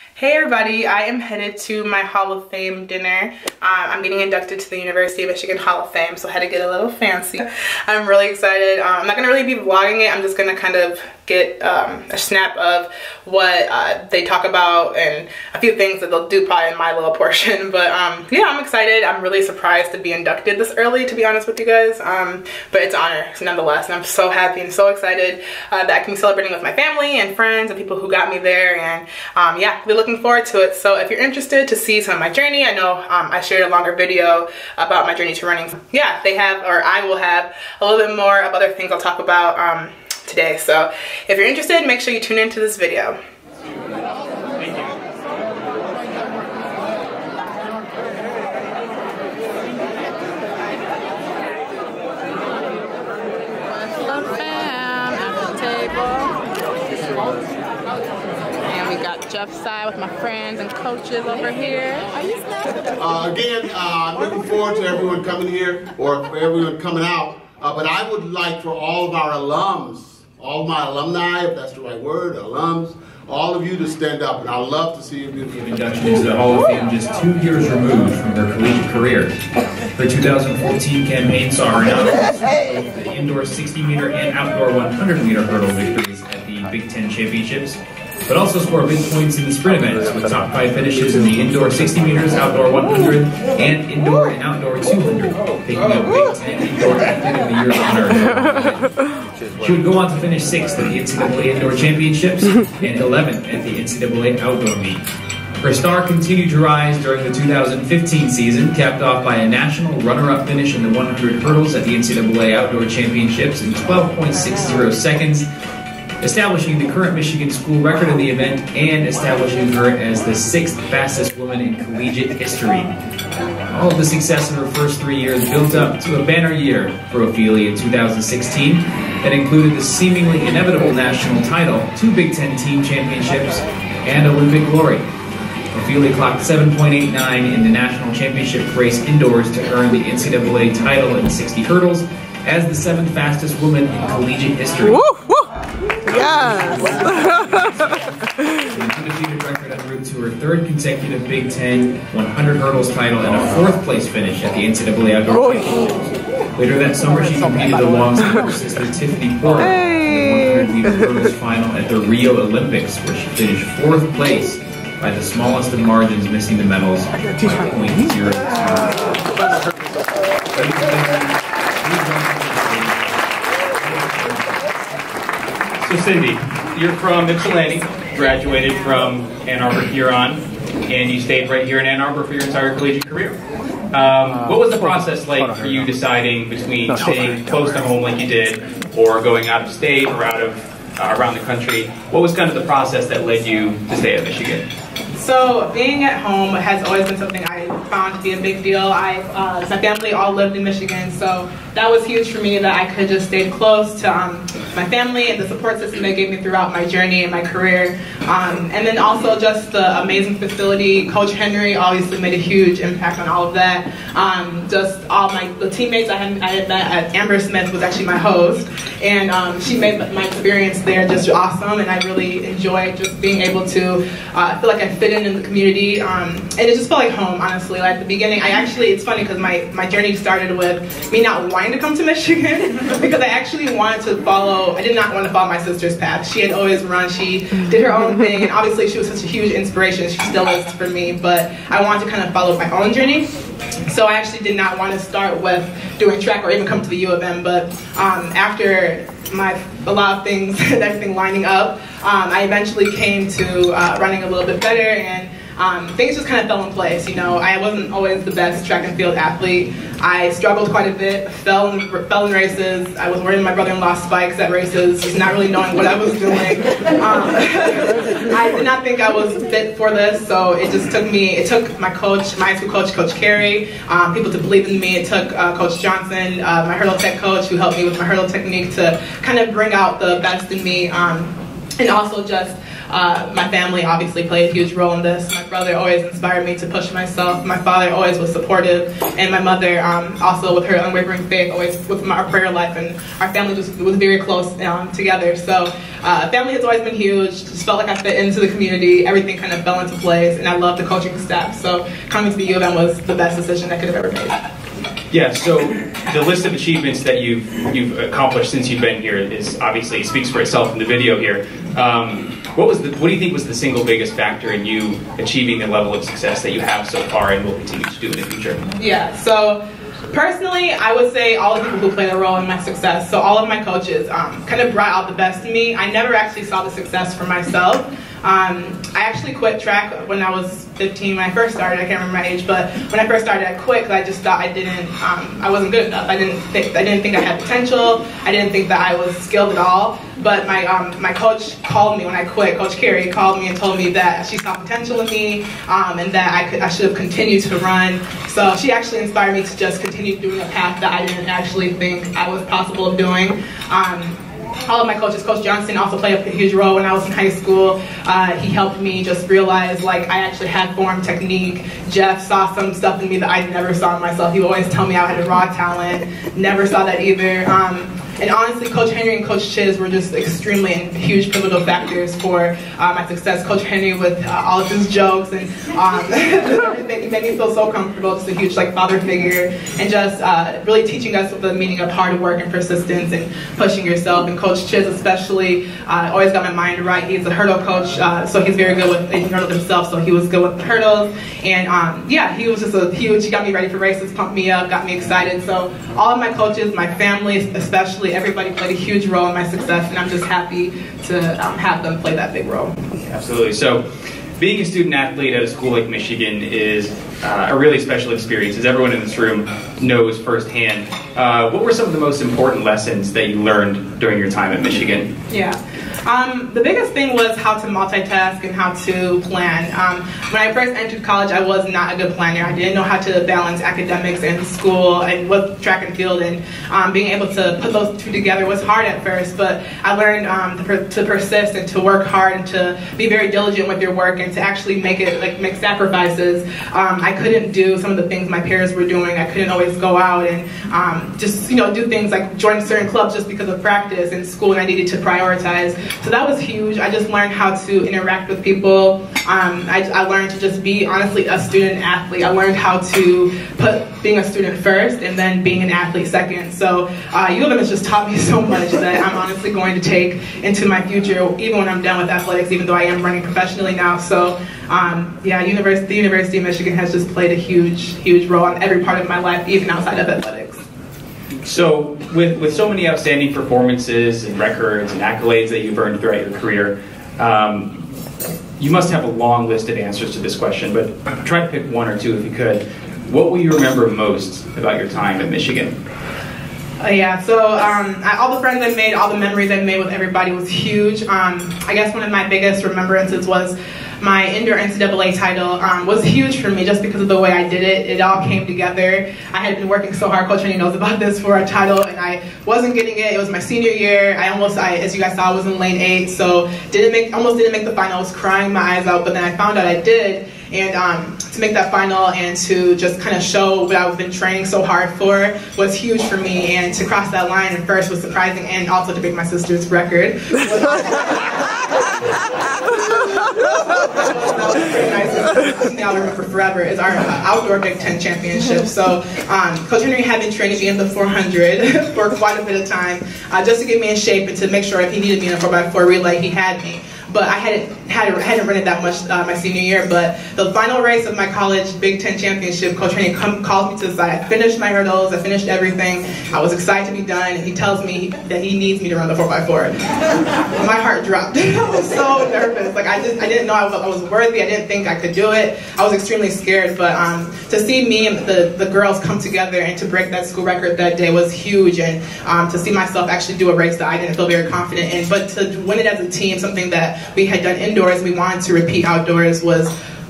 Hey everybody, I am headed to my Hall of Fame dinner. I'm getting inducted to the University of Michigan Hall of Fame, so I had to get a little fancy. I'm really excited. I'm not gonna really be vlogging it. I'm just gonna kind of get a snap of what they talk about and a few things that they'll do probably in my little portion. But yeah, I'm excited. I'm really surprised to be inducted this early, to be honest with you guys. But it's an honor nonetheless, and I'm so happy and so excited that I can be celebrating with my family and friends and people who got me there. And yeah, really looking forward to it. So if you're interested to see some of my journey, I know I shared a longer video about my journey to running. Yeah, they have, or I will have, a little bit more of other things I'll talk about today. So if you're interested, make sure you tune into this video. Jeff's side with my friends and coaches over here. Are you again, I'm looking forward to everyone coming here or for everyone coming out. But I would like for all of our alums, all of my alumni, if that's the right word, alums, all of you to stand up, and I'd love to see your beautiful induction into the Hall of Fame just 2 years removed from their collegiate career. Their 2014 campaign saw her announced both the indoor 60-meter and outdoor 100-meter hurdle victories at the Big Ten Championships, but also scored big points in the sprint events with top 5 finishes in the indoor 60 meters, outdoor 100, and indoor and outdoor 200, taking up Big Ten Indoor Athlete of the Year honor. She would go on to finish 6th at the NCAA Indoor Championships and 11th at the NCAA Outdoor Meet. Her star continued to rise during the 2015 season, capped off by a national runner-up finish in the 100 hurdles at the NCAA Outdoor Championships in 12.60 seconds, establishing the current Michigan school record in the event and establishing her as the 6th fastest woman in collegiate history. All of the success in her first 3 years built up to a banner year for Ofili in 2016 that included the seemingly inevitable national title, 2 Big Ten team championships, and Olympic glory. Ofili clocked 7.89 in the national championship race indoors to earn the NCAA title in 60 hurdles as the 7th fastest woman in collegiate history. Woo, woo. Yes! An undefeated record en route to her 3rd consecutive Big Ten 100 hurdles title and a 4th place finish at the NCAA Outdoor Championships. Later that summer, she competed alongside her sister Tiffany Porter in the 100-meter hurdles final at the Rio Olympics, where she finished 4th place by the smallest of margins, missing the medals by 0.02. So Cindy, you're from Ypsilanti, graduated from Ann Arbor, Huron, and you stayed right here in Ann Arbor for your entire collegiate career. What was the process like for you deciding between staying close to home like you did, or going out of state or out of around the country? What was kind of the process that led you to stay at Michigan? So being at home has always been something I found to be a big deal. My family all lived in Michigan, so that was huge for me that I could just stay close to my family and the support system they gave me throughout my journey and my career. And then also just the amazing facility. Coach Henry obviously made a huge impact on all of that. Just all the teammates I had met at Amber Smith was actually my host, and she made my experience there just awesome, and I really enjoyed just being able to feel like I fit in the community, and it just felt like home, honestly. Like at the beginning, it's funny because my journey started with me not wanting to come to Michigan because I actually wanted to I did not want to follow my sister's path. She had always run, she did her own thing, and obviously she was such a huge inspiration, she still is for me, but I wanted to kind of follow my own journey. So I actually did not want to start with doing track or even come to the UofM, but after a lot of things and everything lining up, I eventually came to running a little bit better, and things just kind of fell in place. You know, I wasn't always the best track and field athlete. I struggled quite a bit, fell in races. I was wearing my brother-in-law's spikes at races, just not really knowing what I was doing. I did not think I was fit for this, so it took my coach, my high school coach, Coach Carey, people to believe in me. It took Coach Johnson, my hurdle tech coach, who helped me with my hurdle technique, to kind of bring out the best in me, and also just my family obviously played a huge role in this. My brother always inspired me to push myself. My father always was supportive, and my mother also with her unwavering faith, always with our prayer life, and our family just was very close together. So family has always been huge. Just felt like I fit into the community. Everything kind of fell into place, and I love the coaching staff. So coming to the UofM was the best decision I could have ever made. Yeah, so the list of achievements that you've accomplished since you've been here is obviously speaks for itself in the video here. What do you think was the single biggest factor in you achieving the level of success that you have so far and will continue to do in the future? Yeah, so personally, I would say all the people who played a role in my success. So all of my coaches kind of brought out the best in me. I never actually saw the success for myself. I actually quit track when I was 15 when I first started. I can't remember my age, but when I first started, I quit because I just thought I wasn't good enough. I didn't think I had potential. I didn't think that I was skilled at all. But my coach called me when I quit. Coach Carey called me and told me that she saw potential in me, and that I should have continued to run. So she actually inspired me to just continue doing a path that I didn't actually think I was possible of doing. All of my coaches, Coach Johnston also played a huge role when I was in high school. He helped me just realize like I actually had form, technique. Jeff saw some stuff in me that I never saw in myself. He would always tell me I had a raw talent. Never saw that either. And honestly, Coach Henry and Coach Chiz were just extremely huge pivotal factors for my success. Coach Henry with all of his jokes and everything, he made me feel so comfortable, just a huge like father figure, and just really teaching us the meaning of hard work and persistence and pushing yourself. And Coach Chiz especially always got my mind right. He's a hurdle coach, so he's very good with hurdles himself, so he was good with the hurdles. And yeah, he was just he got me ready for races, pumped me up, got me excited. So all of my coaches, my family especially, everybody played a huge role in my success, and I'm just happy to have them play that big role. Absolutely. So being a student athlete at a school like Michigan is a really special experience, as everyone in this room knows firsthand. What were some of the most important lessons that you learned during your time at Michigan? Yeah. The biggest thing was how to multitask and how to plan. When I first entered college, I was not a good planner. I didn't know how to balance academics and school and with track and field, and being able to put those two together was hard at first, but I learned to persist and to work hard and to be very diligent with your work and to actually make sacrifices. I couldn't do some of the things my peers were doing. I couldn't always go out and just do things like join certain clubs just because of practice in school, and I needed to prioritize. So that was huge. I just learned how to interact with people. I learned to just be, honestly, a student athlete. I learned how to put being a student first and then being an athlete second. So UofM has just taught me so much that I'm honestly going to take into my future, even when I'm done with athletics, even though I am running professionally now. So yeah, the University of Michigan has just played a huge role in every part of my life, even outside of athletics. So with so many outstanding performances and records and accolades that you've earned throughout your career, you must have a long list of answers to this question, but try to pick one or two if you could. What will you remember most about your time at Michigan? Yeah, so all the friends I've made, all the memories I've made with everybody was huge. I guess one of my biggest remembrances was my indoor NCAA title was huge for me just because of the way I did it. It all came together. I had been working so hard, Coach Henry knows about this, for a title, and I wasn't getting it. It was my senior year. As you guys saw, I was in lane 8, so almost didn't make the final. I was crying my eyes out, but then I found out I did. And to make that final and to just kind of show what I've been training so hard for was huge for me. And to cross that line in first was surprising, and also to break my sister's record. I'll remember forever is our outdoor Big Ten championship. So Coach Henry had been training me in the 400 for quite a bit of time, just to get me in shape and to make sure if he needed me in a 4x4 relay, he had me. But I hadn't run it that much my senior year. But the final race of my college Big Ten championship, Coach Henry calls me to the side. I finished my hurdles. I finished everything. I was excited to be done, and he tells me that he needs me to run the 4x4. My heart dropped. I was so nervous. Like I didn't know I was worthy. I didn't think I could do it. I was extremely scared. But to see me and the girls come together and to break that school record that day was huge. And to see myself actually do a race that I didn't feel very confident in, but to win it as a team, something that we had done indoors, we wanted to repeat outdoors, was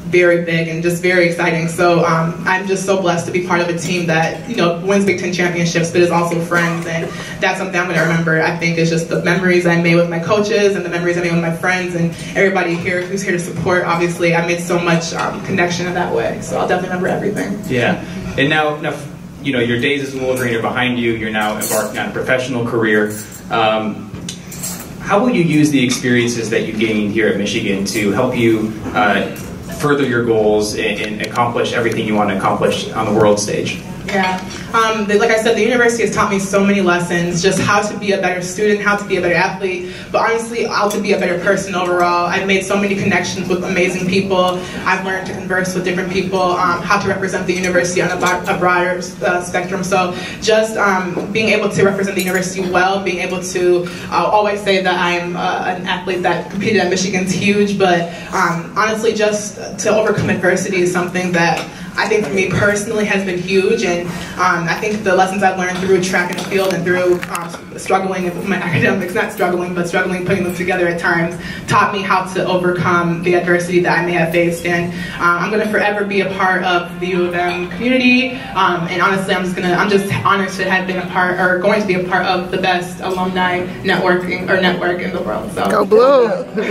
very big and just very exciting. So I'm just so blessed to be part of a team that, you know, wins Big Ten championships, but is also friends, and that's something I'm going to remember. I think is just the memories I made with my coaches and the memories I made with my friends and everybody here who's here to support. Obviously, I made so much connection in that way, so I'll definitely remember everything. Yeah, and now you know, your days as a Wolverine are behind you. You're now embarking on a professional career. How will you use the experiences that you gained here at Michigan to help you further your goals and accomplish everything you want to accomplish on the world stage? Yeah, like I said, the university has taught me so many lessons, just how to be a better student, how to be a better athlete, but honestly, how to be a better person overall. I've made so many connections with amazing people. I've learned to converse with different people, how to represent the university on a broader spectrum. So just being able to represent the university well, being able to always say that I'm an athlete that competed at Michigan is huge, but honestly, just to overcome adversity is something that I think for me personally has been huge, and I think the lessons I've learned through track and field and through struggling with my academics, not struggling, but struggling putting them together at times, taught me how to overcome the adversity that I may have faced. And I'm going to forever be a part of the UofM community, and honestly, I'm just honored to have been a part, or going to be a part of the best alumni network in the world. So. Go Blue!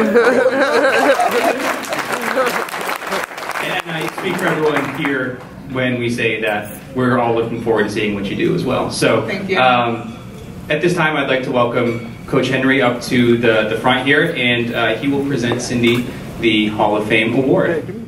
And I speak for everyone here when we say that we're all looking forward to seeing what you do as well. So, thank you. At this time, I'd like to welcome Coach Henry up to the front here, and he will present Cindy the Hall of Fame award.